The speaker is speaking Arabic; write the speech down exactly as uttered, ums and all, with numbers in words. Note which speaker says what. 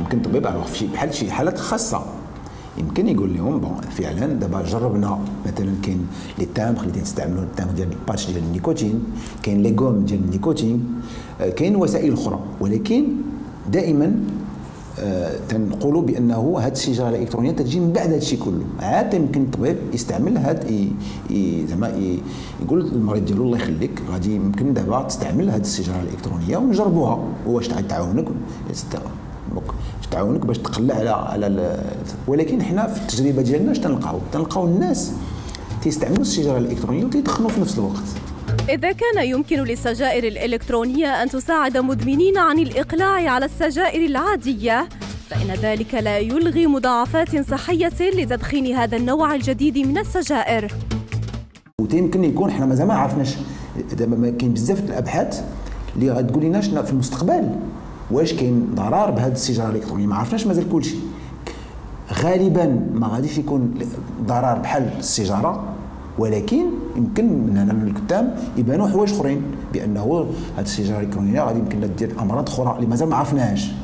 Speaker 1: يمكن طبيب في شي بحال شي حالات خاصه يمكن يقول لهم بون فعلا دابا جربنا مثلا كاين لي تامغ اللي تستعملوا التامغ ديال الباتش ديال النيكوتين، كاين لي غوم ديال النيكوتين، كاين وسائل اخرى، ولكن دائما آه تنقولوا بانه هذه الشجره الالكترونيه تجي من بعد هذا الشيء كله، عاد يمكن الطبيب يستعمل هذا زعما يقول للمريض ديالو الله يخليك غادي يمكن دابا تستعمل هذه الشجره الالكترونيه ونجربوها، واش تعاونك تعاونك باش تقلع على على ولكن حنا في التجربه ديالنا اش تنلقاو؟ تنلقاو الناس تيستعملوا السيجاره الالكترونيه وتيدخنوا في نفس الوقت.
Speaker 2: إذا كان يمكن للسجائر الإلكترونية أن تساعد مدمنين عن الإقلاع على السجائر العادية، فإن ذلك لا يلغي مضاعفات صحية لتدخين هذا النوع الجديد من السجائر.
Speaker 1: ويمكن يكون حنا مازال ما عرفناش، دابا كاين بزاف د الأبحاث اللي غتقول لنا شنو في المستقبل واش كاين ضرر بهذه السيجاره الالكترونيه، ما عرفناش مازال كلشي. غالبا ما غاديش يكون ضرر بحال السيجاره، ولكن يمكن من هنا من القدام يبانوا حوايج اخرين بانه هذه السيجاره الالكترونيه غادي يمكن لها دير امراض اخرى اللي مازال ما عرفناهاش.